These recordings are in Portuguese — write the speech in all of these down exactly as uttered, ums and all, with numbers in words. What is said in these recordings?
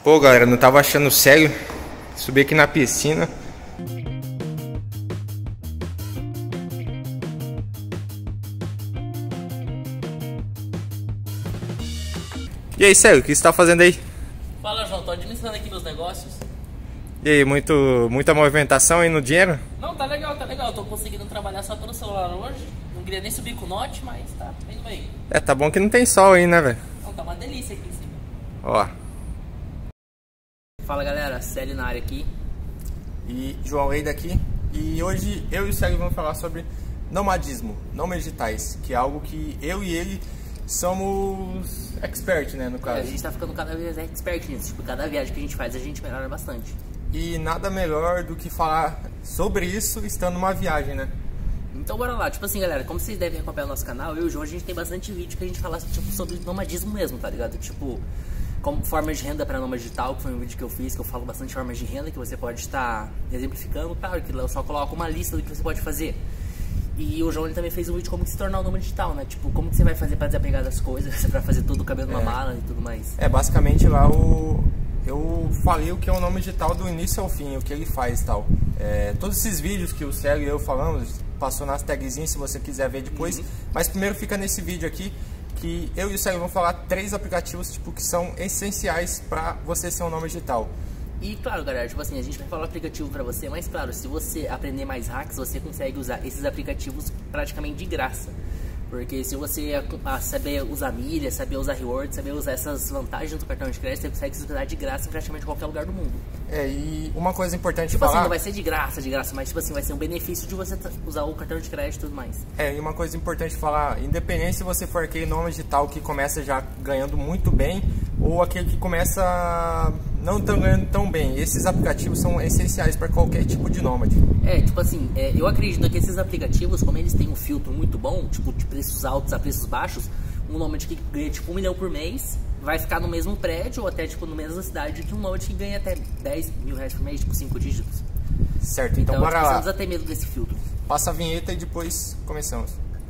Pô, galera, não tava achando sério. Subi aqui na piscina. E aí, Célio, o que você tá fazendo aí? Fala, João, tô administrando aqui meus negócios. E aí, muito, muita movimentação aí no dinheiro? Não, tá legal, tá legal. Tô conseguindo trabalhar só pelo celular hoje. Não queria nem subir com o Note, mas tá indo bem. É, tá bom que não tem sol aí, né, velho? Não, tá uma delícia aqui em cima. Ó. Fala, galera, Célio na área aqui. E João Leida aqui. E hoje eu e o Célio vamos falar sobre nomadismo, nômades digitais, que é algo que eu e ele somos expert, né, no caso. É, a gente tá ficando cada vez expert nisso. Tipo, cada viagem que a gente faz, a gente melhora bastante. E nada melhor do que falar sobre isso estando numa viagem, né? Então bora lá, tipo assim, galera, como vocês devem acompanhar o nosso canal, eu e o João, a gente tem bastante vídeo que a gente fala tipo, sobre nomadismo mesmo, tá ligado? Tipo, como formas de renda para nômade digital, que foi um vídeo que eu fiz, que eu falo bastante formas de renda que você pode estar exemplificando, claro que eu só coloco uma lista do que você pode fazer. E o João ele também fez um vídeo como se tornar um nômade digital, né? Tipo, como que você vai fazer para desapegar das coisas, pra fazer todo o cabelo numa é. mala e tudo mais. É, basicamente lá o... eu falei o que é o nômade digital do início ao fim, o que ele faz e tal. É, todos esses vídeos que o Célio e eu falamos, passou nas tagzinhas se você quiser ver depois. Uhum. Mas primeiro fica nesse vídeo aqui, que eu e o Célio vamos falar três aplicativos tipo, que são essenciais para você ser um nômade digital. E claro, galera, tipo assim, a gente vai falar o aplicativo pra você, mas claro, se você aprender mais hacks, você consegue usar esses aplicativos praticamente de graça. Porque se você saber usar milhas, saber usar rewards, saber usar essas vantagens do cartão de crédito, você consegue usar de graça em praticamente qualquer lugar do mundo. É, e uma coisa importante tipo falar... Tipo assim, não vai ser de graça, de graça, mas tipo assim, vai ser um benefício de você usar o cartão de crédito e tudo mais. É, e uma coisa importante falar, independente se você for aquele nômade digital que começa já ganhando muito bem, ou aquele que começa não tão ganhando tão bem, esses aplicativos são essenciais para qualquer tipo de nômade. É, tipo assim, é, eu acredito que esses aplicativos, como eles têm um filtro muito bom, tipo de preços altos a preços baixos, um nômade que ganha tipo um milhão por mês vai ficar no mesmo prédio ou até tipo na mesma cidade que um nômade que ganha até dez mil reais por mês, tipo cinco dígitos. Certo, então, então bora tipo, lá. Você não precisa ter medo desse filtro. Passa a vinheta e depois começamos.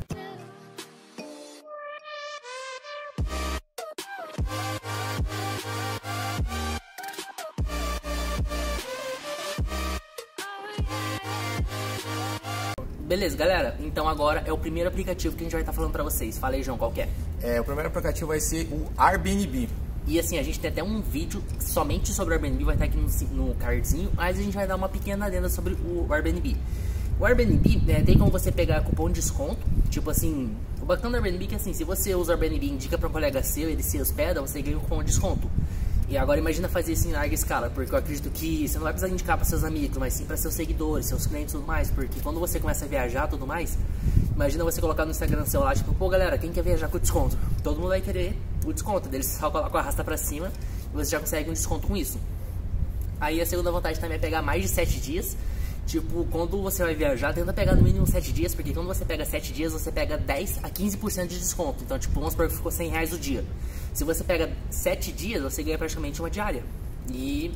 Beleza, galera, então agora é o primeiro aplicativo que a gente vai estar falando pra vocês. Fala aí, João, qual que é? É, o primeiro aplicativo vai ser o Airbnb. E assim, a gente tem até um vídeo somente sobre o Airbnb, vai estar aqui no, no cardzinho, mas a gente vai dar uma pequena adenda sobre o Airbnb. O Airbnb, né, tem como você pegar cupom de desconto, tipo assim, o bacana do Airbnb é que assim, se você usa o Airbnb e indica pra um colega seu, ele se hospeda, você ganha um cupom de desconto. E agora imagina fazer isso em larga escala, porque eu acredito que você não vai precisar indicar para seus amigos, mas sim para seus seguidores, seus clientes e tudo mais, porque quando você começa a viajar e tudo mais, imagina você colocar no Instagram seu lá, tipo, pô galera, quem quer viajar com desconto? Todo mundo vai querer o desconto, deles só coloca o arrasta para cima e você já consegue um desconto com isso. Aí a segunda vantagem também é pegar mais de sete dias, tipo, quando você vai viajar, tenta pegar no mínimo sete dias, porque quando você pega sete dias, você pega dez a quinze por cento de desconto, então tipo, vamos supor que ficou cem reais o dia. Se você pega sete dias, você ganha praticamente uma diária. E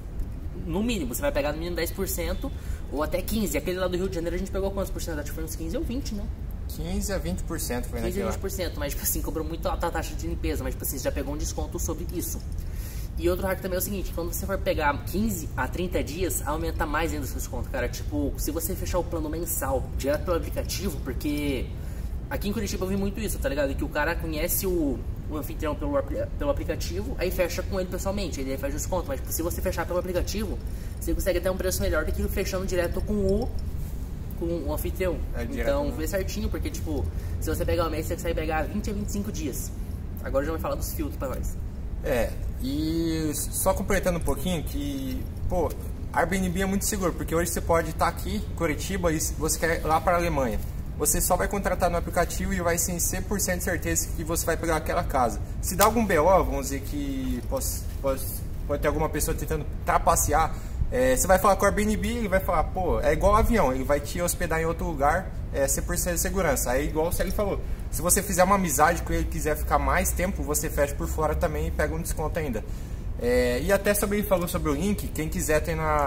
no mínimo, você vai pegar no mínimo dez por cento ou até quinze por cento. Aquele lá do Rio de Janeiro a gente pegou quantos por cento? Acho que foi uns quinze ou vinte, né? quinze a vinte por cento foi naquela. quinze a vinte por cento, mas tipo assim, cobrou muito alta a taxa de limpeza, mas tipo assim, você já pegou um desconto sobre isso. E outro hack também é o seguinte, quando você for pegar quinze a trinta dias, aumenta mais ainda o seu desconto, cara. Tipo, se você fechar o plano mensal direto pelo aplicativo, porque aqui em Curitiba eu vi muito isso, tá ligado? Que o cara conhece o... o anfitrião pelo, pelo aplicativo, aí fecha com ele pessoalmente, ele faz desconto, mas se você fechar pelo aplicativo, você consegue ter um preço melhor do que fechando direto com o, com o anfitrião. É, então, vê certinho, porque tipo, se você pegar o mês, você consegue pegar vinte a vinte e cinco dias. Agora já vai falar dos filtros pra nós. É, e só completando um pouquinho que, pô, Airbnb é muito seguro, porque hoje você pode estar aqui em Curitiba e você quer ir lá para a Alemanha. Você só vai contratar no aplicativo e vai ser cem por cento de certeza que você vai pegar aquela casa. Se dá algum B O, vamos dizer que pode, pode, pode ter alguma pessoa tentando trapacear, é, você vai falar com o Airbnb, ele vai falar, pô, é igual avião, ele vai te hospedar em outro lugar, é cem por cento de segurança. Aí igual o Célio falou, se você fizer uma amizade com ele e quiser ficar mais tempo, você fecha por fora também e pega um desconto ainda. É, e até sobre ele falou sobre o link, quem quiser tem na...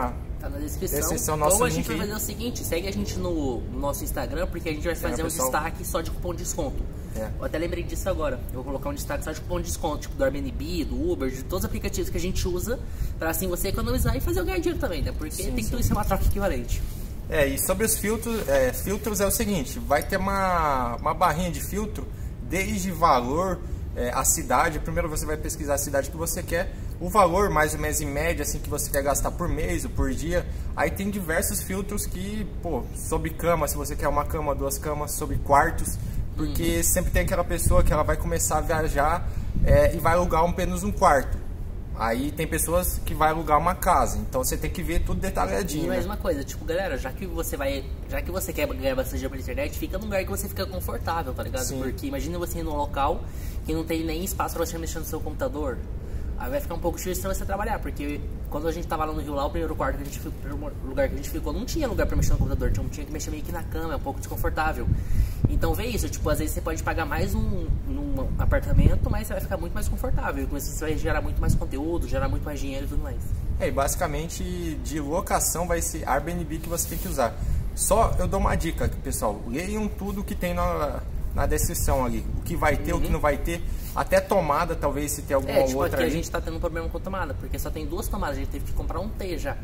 Tá na descrição. descrição nosso Ou a link gente vai aí. fazer o seguinte, segue a gente no, no nosso Instagram, porque a gente vai fazer É, um pessoal. destaque só de cupom de desconto. É. Eu até lembrei disso agora. Eu vou colocar um destaque só de cupom de desconto, tipo do Airbnb, do Uber, de todos os aplicativos que a gente usa, pra assim você economizar e fazer o ganhar dinheiro também, né? Porque Sim, tem que sim. tudo ser uma troca equivalente. É, e sobre os filtros, é, filtros é o seguinte, vai ter uma, uma barrinha de filtro, desde valor, é, a cidade, primeiro você vai pesquisar a cidade que você quer, o valor mais ou menos em média, assim, que você quer gastar por mês ou por dia, aí tem diversos filtros que, pô, sobre cama, se você quer uma cama, duas camas, sobre quartos, porque uhum. sempre tem aquela pessoa que ela vai começar a viajar é, e vai alugar apenas um quarto. Aí tem pessoas que vai alugar uma casa, então você tem que ver tudo detalhadinho. E mais né? uma coisa, tipo, galera, já que você vai, já que você quer ganhar bastante dinheiro pela internet, fica num lugar que você fica confortável, tá ligado? Sim. Porque imagina você ir num local que não tem nem espaço pra você mexer no seu computador. Aí vai ficar um pouco difícil pra você trabalhar, porque quando a gente tava lá no Rio, lá o primeiro quarto que a gente ficou, o primeiro lugar que a gente ficou, não tinha lugar pra mexer no computador, tinha, tinha que mexer meio que na cama, é um pouco desconfortável. Então vê isso, tipo, às vezes você pode pagar mais num, num apartamento, mas você vai ficar muito mais confortável, e com isso você vai gerar muito mais conteúdo, gerar muito mais dinheiro e tudo mais. É, e basicamente de locação vai ser Airbnb que você tem que usar. Só eu dou uma dica aqui, pessoal, leiam tudo que tem na, na descrição ali, o que vai ter, uhum. o que não vai ter. Até tomada, talvez, se tem alguma é, tipo, outra aqui aí. a gente tá tendo um problema com tomada, porque só tem duas tomadas, a gente teve que comprar um T já.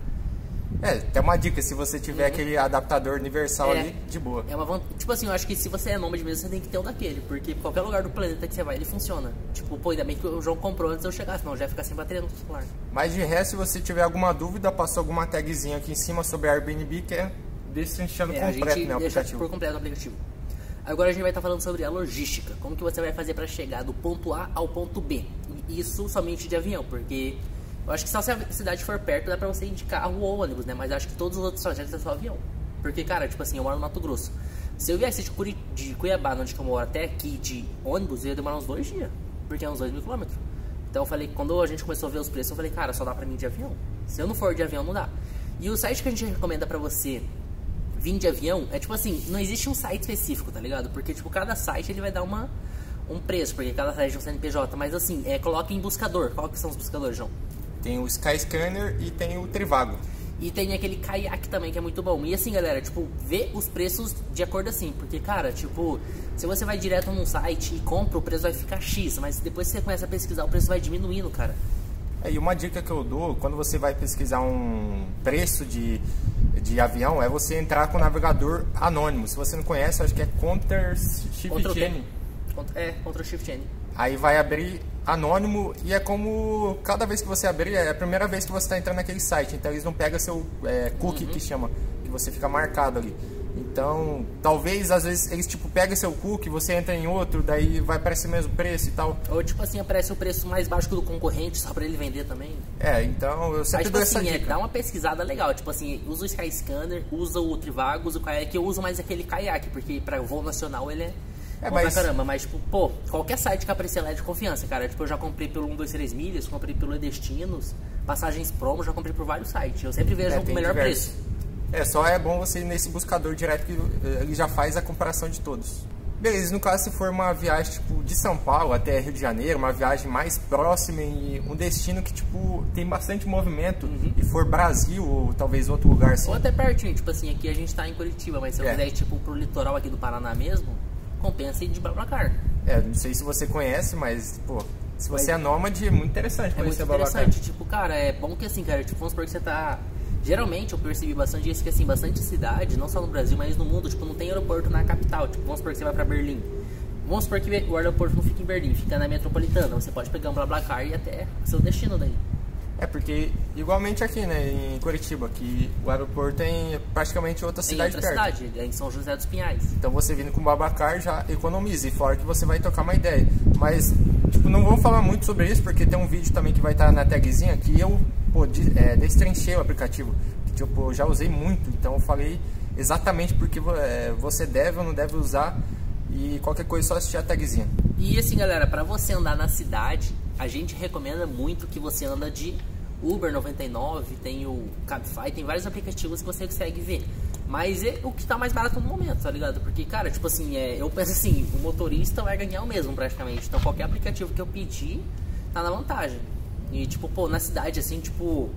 É, tem uma dica, se você tiver uhum. aquele adaptador universal é, ali, de boa. É uma vant... Tipo assim, eu acho que se você é nômade mesmo, você tem que ter um daquele, porque qualquer lugar do planeta que você vai, ele funciona. Tipo, pô, ainda bem que o João comprou antes de eu chegar, senão já ia ficar sem bateria no celular. Mas de resto, se você tiver alguma dúvida, passou alguma tagzinha aqui em cima sobre Airbnb, que é destrinchando é, completo, a gente né, o deixa aplicativo. por completo o aplicativo. Agora a gente vai estar falando sobre a logística, como que você vai fazer para chegar do ponto A ao ponto B. E isso somente de avião, porque eu acho que só se a cidade for perto dá pra você ir de carro ou ônibus, né? Mas acho que todos os outros trajetos é só avião. Porque, cara, tipo assim, eu moro no Mato Grosso. Se eu viesse de, Curi... de Cuiabá, onde eu moro, até aqui de ônibus, ia demorar uns dois dias, porque é uns dois mil quilômetros. Então eu falei, quando a gente começou a ver os preços, eu falei, cara, só dá pra mim de avião. Se eu não for de avião, não dá. E o site que a gente recomenda pra você vir de avião, é tipo assim, não existe um site específico, tá ligado? Porque, tipo, cada site ele vai dar uma, um preço, porque cada site é um C N P J, mas assim, é, coloca em buscador. Qual que são os buscadores, João? Tem o Skyscanner e tem o Trivago. E tem aquele Kayak também, que é muito bom. E assim, galera, tipo, vê os preços de acordo assim, porque, cara, tipo, se você vai direto num site e compra, o preço vai ficar X, mas depois que você começa a pesquisar, o preço vai diminuindo, cara. É, e uma dica que eu dou, quando você vai pesquisar um preço de, de avião, é você entrar com o navegador anônimo. Se você não conhece, acho que é Ctrl Shift N. É, Ctrl Shift N. Aí vai abrir anônimo e é como cada vez que você abrir, é a primeira vez que você está entrando naquele site. Então eles não pegam seu é, cookie, uhum. que chama, que você fica marcado ali. Então, talvez, às vezes, eles, tipo, pegam seu cookie, você entra em outro, daí vai aparecer o mesmo preço e tal. Ou, tipo assim, aparece o preço mais baixo que o do concorrente, só pra ele vender também. É, então, eu sempre Mas, dou tipo essa assim, dica. É, dá uma pesquisada legal, tipo assim, usa o Skyscanner, usa o Trivago, usa o Kayak, eu uso mais aquele Kayak, porque pra voo nacional ele é... É, bom mas... pra caramba, mas, tipo, pô, qualquer site que aparecer lá é de confiança, cara. Tipo, eu já comprei pelo um dois três milhas, comprei pelo E-Destinos, passagens promo, já comprei por vários sites. Eu sempre vejo é, o melhor diversos. preço. É, só é bom você ir nesse buscador direto que ele já faz a comparação de todos. Beleza, no caso se for uma viagem tipo de São Paulo até Rio de Janeiro, uma viagem mais próxima e um destino que tipo tem bastante movimento, uhum. e for Brasil ou talvez outro lugar assim. Ou até pertinho, tipo assim, aqui a gente tá em Curitiba, mas se eu é. quiser ir tipo pro litoral aqui do Paraná mesmo, compensa ir de BlaBlaCar. É, não sei se você conhece, mas pô, se você mas, é nômade é muito interessante conhecer é muito interessante, tipo, cara, é bom que assim, cara, tipo, vamos supor que você tá... Geralmente eu percebi bastante isso, que assim, bastante cidade, não só no Brasil, mas no mundo, tipo, não tem aeroporto na capital. Tipo, vamos supor que você vai pra Berlim. Vamos supor que o aeroporto não fica em Berlim, fica na metropolitana. Você pode pegar um BlaBlaCar e ir até seu destino daí. É porque, igualmente aqui, né, em Curitiba, que o aeroporto é em praticamente outra cidade perto. Em outra cidade, é em São José dos Pinhais. Então você vindo com o BlaBlaCar já economiza, e fora que você vai trocar uma ideia. Mas, tipo, não vamos falar muito sobre isso, porque tem um vídeo também que vai estar na tagzinha que eu, pô, de, é, destrinchei o aplicativo. Que, tipo, eu já usei muito, então eu falei exatamente porque é, você deve ou não deve usar, e qualquer coisa é só assistir a tagzinha. E assim, galera, pra você andar na cidade, a gente recomenda muito que você anda de Uber noventa e nove, tem o Cabify, tem vários aplicativos que você consegue ver. Mas é o que tá mais barato no momento, tá ligado? Porque, cara, tipo assim, é, eu penso assim, o motorista vai ganhar o mesmo praticamente. Então qualquer aplicativo que eu pedir tá na vantagem. E tipo, pô, na cidade assim, tipo,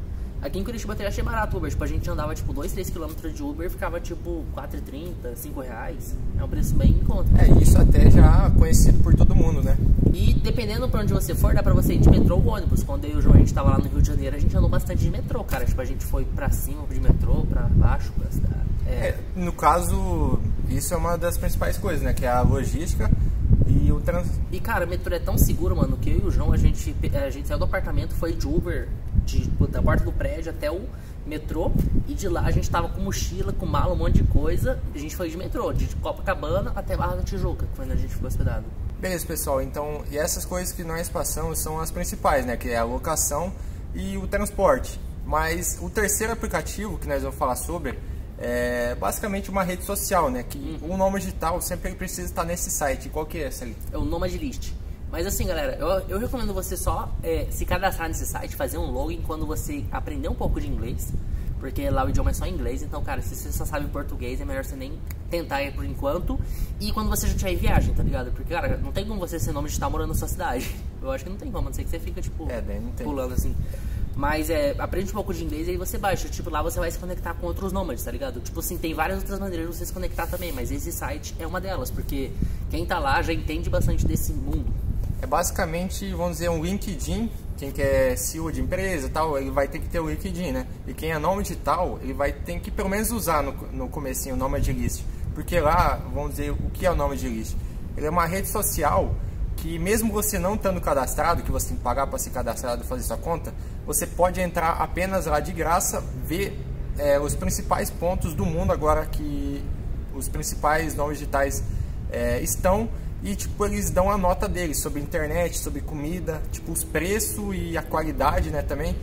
Aqui em Curitiba até achei barato o Uber, tipo, a gente andava tipo dois, três quilômetros de Uber, ficava tipo quatro e trinta, cinco reais. É um preço bem em conta. É, isso até já conhecido por todo mundo, né? E dependendo pra onde você for, dá pra você ir de metrô ou ônibus. Quando eu e o João a gente tava lá no Rio de Janeiro, a gente andou bastante de metrô, cara. Tipo, a gente foi pra cima de metrô, pra baixo, pra cidade. É. É, no caso, isso é uma das principais coisas, né? Que é a logística e o trans... E cara, o metrô é tão seguro, mano, que eu e o João, a gente, a gente saiu do apartamento, foi de Uber, de, da porta do prédio até o metrô, e de lá a gente tava com mochila, com mala, um monte de coisa. A gente foi de metrô, de Copacabana até Barra da Tijuca, que foi onde a gente ficou hospedado. Beleza, pessoal, então, e essas coisas que nós passamos são as principais, né? Que é a locação e o transporte. Mas o terceiro aplicativo que nós vamos falar sobre é basicamente uma rede social, né? Que Uhum. o nômade digital sempre precisa estar nesse site. Qual que é essa ali? É o Nomad List. Mas assim, galera, eu, eu recomendo você só é, se cadastrar nesse site, fazer um login quando você aprender um pouco de inglês, porque lá o idioma é só inglês. Então, cara, se você só sabe português, é melhor você nem tentar ir por enquanto. E quando você já tiver em viagem, tá ligado? Porque, cara, não tem como você ser nome digital morando na sua cidade. Eu acho que não tem como, a não ser que você fica, tipo, É, daí não tem. pulando assim. Mas é, aprende um pouco de inglês e aí você baixa. Tipo, lá você vai se conectar com outros nômades, tá ligado? Tipo assim, tem várias outras maneiras de você se conectar também, mas esse site é uma delas, porque quem tá lá já entende bastante desse mundo. É basicamente, vamos dizer, um LinkedIn. Quem quer C E O de empresa e tal, ele vai ter que ter o LinkedIn, né? E quem é nômade digital, ele vai ter que pelo menos usar no, no comecinho o Nomad List. Porque lá, vamos dizer, o que é o Nomad List? Ele é uma rede social que mesmo você não estando cadastrado, que você tem que pagar para ser cadastrado e fazer sua conta, você pode entrar apenas lá de graça, ver é, os principais pontos do mundo agora que os principais nômades digitais é, estão. E tipo, eles dão a nota deles sobre internet, sobre comida, tipo os preços e a qualidade, né, também.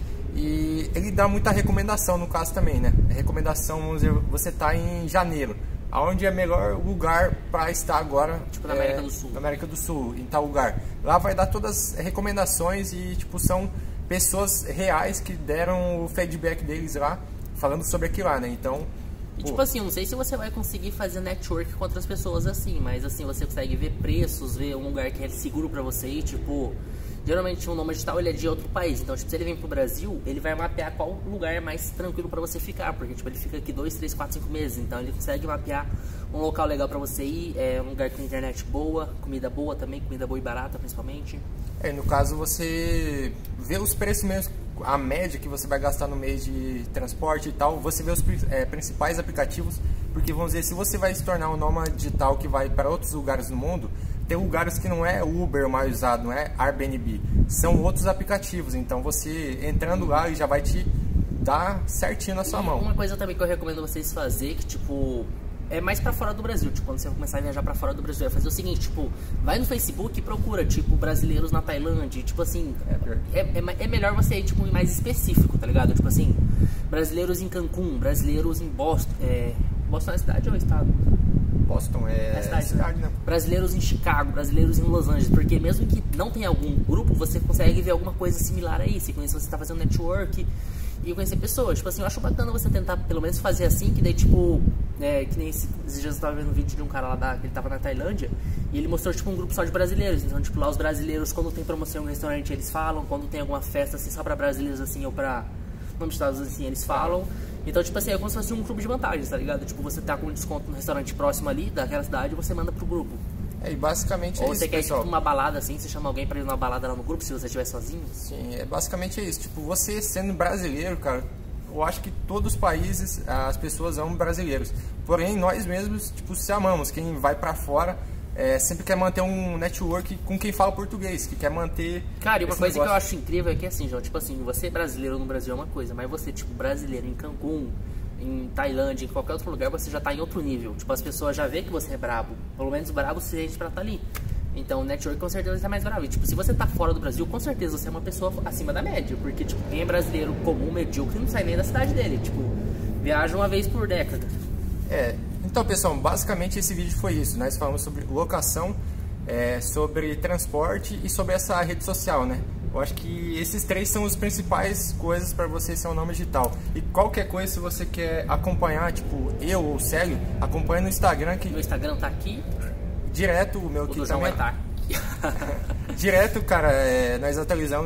E ele dá muita recomendação no caso também, né? Recomendação, vamos dizer, você tá em janeiro, aonde é melhor lugar para estar agora, Tipo na América é, do Sul. na América do Sul, em tal lugar. Lá vai dar todas as recomendações e tipo são pessoas reais que deram o feedback deles lá, falando sobre aquilo lá, né? Então, E pô, tipo assim, eu não sei se você vai conseguir fazer network com outras pessoas assim, mas assim, você consegue ver preços, ver um lugar que é seguro pra você ir, tipo... Geralmente um nômade digital ele é de outro país, então tipo, se ele vem pro Brasil, ele vai mapear qual lugar é mais tranquilo pra você ficar, porque tipo, ele fica aqui dois, três, quatro, cinco meses, então ele consegue mapear um local legal pra você ir, é um lugar com internet boa, comida boa também, comida boa e barata principalmente. é, no caso você vê os preços mesmo, a média que você vai gastar no mês de transporte e tal, você vê os é, principais aplicativos, porque vamos dizer, se você vai se tornar um nômade digital que vai para outros lugares no mundo, tem lugares que não é Uber mais usado, não é Airbnb, são outros aplicativos, então você entrando lá ele já vai te dar certinho na sua E mão. uma coisa também que eu recomendo vocês fazer, que tipo, é mais pra fora do Brasil, tipo, quando você começar a viajar pra fora do Brasil, é fazer o seguinte, tipo, vai no Facebook e procura, tipo, brasileiros na Tailândia, tipo assim, é, é, é melhor você ir, tipo, mais específico, tá ligado? Tipo assim, brasileiros em Cancún, brasileiros em Boston, é... Boston é cidade ou é estado? Boston é, É cidade, cidade, né? Brasileiros em Chicago, brasileiros em Los Angeles, porque mesmo que não tenha algum grupo, você consegue ver alguma coisa similar aí, você conhece, você tá fazendo network e conhecer pessoas, tipo assim, eu acho bacana você tentar pelo menos fazer assim, que daí tipo, é, que nem esse, esses dias eu tava vendo um vídeo de um cara lá da, que ele tava na Tailândia, e ele mostrou tipo um grupo só de brasileiros, então tipo lá os brasileiros, quando tem promoção em um restaurante eles falam, quando tem alguma festa assim só pra brasileiros assim, ou pra nomes de estados assim, eles falam. Então, tipo assim, é como se fosse um clube de vantagens, tá ligado? Tipo, você tá com um desconto no restaurante próximo ali, daquela cidade, você manda pro grupo. É, e basicamente é Ou isso, você quer, pessoal. tipo, uma balada assim, você chama alguém pra ir numa balada lá no grupo, se você estiver sozinho. Sim, é basicamente isso. Tipo, você sendo brasileiro, cara, eu acho que todos os países, as pessoas amam brasileiros. Porém, nós mesmos, tipo, se amamos. Quem vai pra fora é, sempre quer manter um network com quem fala português, que quer manter... Cara, e uma esse coisa negócio. que eu acho incrível é que assim, João, tipo assim, você brasileiro no Brasil é uma coisa, mas você, tipo, brasileiro em Cancún, em Tailândia, em qualquer outro lugar, você já tá em outro nível. Tipo, as pessoas já vê que você é brabo. Pelo menos brabo o suficiente pra tá ali. Então o network com certeza tá mais bravo. E, tipo, se você tá fora do Brasil, com certeza você é uma pessoa acima da média. Porque, tipo, quem é brasileiro comum, medíocre, não sai nem da cidade dele. Tipo, viaja uma vez por década. É, então, pessoal, basicamente esse vídeo foi isso. Nós falamos sobre locação, é, sobre transporte e sobre essa rede social, né? Eu acho que esses três são as principais coisas para você ser um nômade digital. E qualquer coisa, se você quer acompanhar, tipo, eu ou o Célio, acompanha no Instagram, que Meu Instagram tá aqui, direto o meu o aqui do João também. vai estar aqui. Direto, cara, é, nós atualizamos, tipo,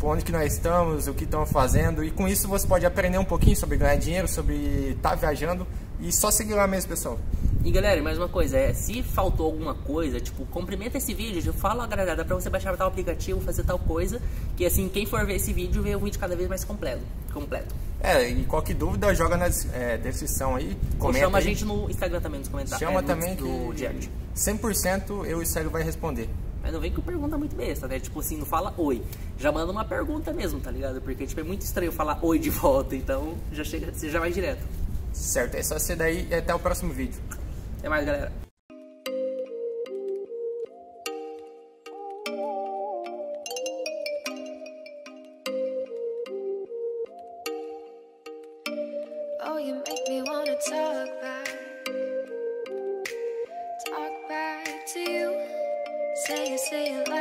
tipo, onde que nós estamos, o que estamos fazendo. E com isso você pode aprender um pouquinho sobre ganhar dinheiro, sobre estar tá viajando. E só seguir lá mesmo, pessoal. E galera, mais uma coisa, é, se faltou alguma coisa, tipo, cumprimenta esse vídeo, fala, galera, dá pra você baixar tal aplicativo, fazer tal coisa, que assim, quem for ver esse vídeo, vê o vídeo cada vez mais completo. completo. É, e qualquer dúvida, joga na é, descrição aí, comenta. Ou chama aí. a gente no Instagram também, nos comentários. Chama é, também do, que direct. cem por cento eu e o Célio vai responder. Mas não vem com pergunta muito besta, né? Tipo assim, não fala oi. Já manda uma pergunta mesmo, tá ligado? Porque tipo, é muito estranho falar oi de volta, então já chega, você já vai direto. Certo, é só ser daí e até o próximo vídeo. Até mais, galera. Oh, you make me wanna talk back, talk back to you. Say it, say it like